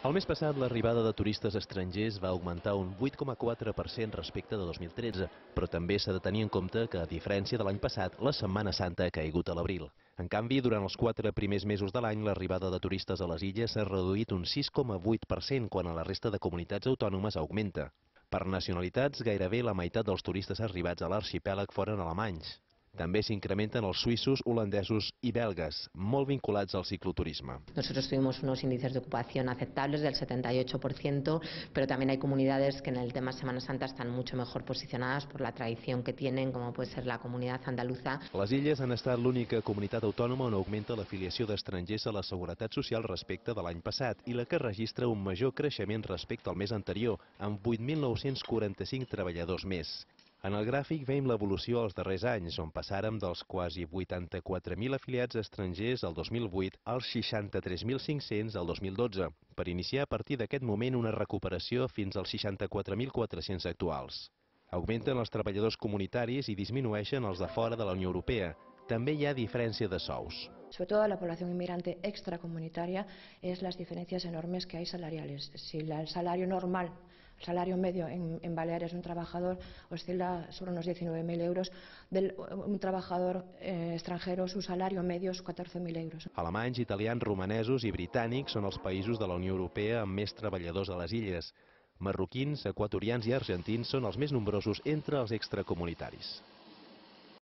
El mes passat, l'arribada de turistes estrangers va augmentar un 8,4% respecte de 2013, però també s'ha de tenir en compte que, a diferència de l'any passat, la Setmana Santa ha caigut a l'abril. En canvi, durant els 4 primers mesos de l'any, l'arribada de turistes a les illes s'ha reduït un 6,8%, quan a la resta de comunitats autònomes augmenta. Per nacionalitats, gairebé la meitat dels turistes arribats a l'arxipèlag foren alemanys. També s'incrementen els suïssos, holandesos i belgues, molt vinculats al cicloturisme. Nosotros tuvimos unos índices de ocupación aceptables del 78%, pero también hay comunidades que en el tema Semana Santa están mucho mejor posicionadas por la tradición que tienen, como puede ser la comunidad andaluza. Les illes han estat l'única comunitat autònoma on augmenta l'afiliació d'estrangers a la Seguretat Social respecte de l'any passat i la que registra un major creixement respecte al mes anterior, amb 8.945 treballadors més. En el gràfic veiem l'evolució als darrers anys, on passàrem dels quasi 84.000 afiliats estrangers al 2008 als 63.500 al 2012, per iniciar a partir d'aquest moment una recuperació fins als 64.400 actuals. Augmenten els treballadors comunitaris i disminueixen els de fora de la Unió Europea. També hi ha diferència de sous. Sobre todo la población inmigrante extracomunitaria, es las diferencias enormes que hay salariales. Si el salario normal, el salario medio en Baleares de un trabajador oscila sobre unos 19.000 euros, un trabajador extranjero su salario medio es 14.000 euros. Alemanys, italians, romanesos i britànics són els països de la Unió Europea amb més treballadors a les illes. Marroquins, equatorians i argentins són els més nombrosos entre els extracomunitaris.